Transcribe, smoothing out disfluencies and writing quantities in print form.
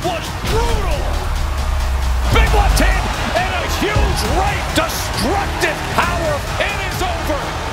was brutal. Big left hand and a huge right. Destructive power. It is over.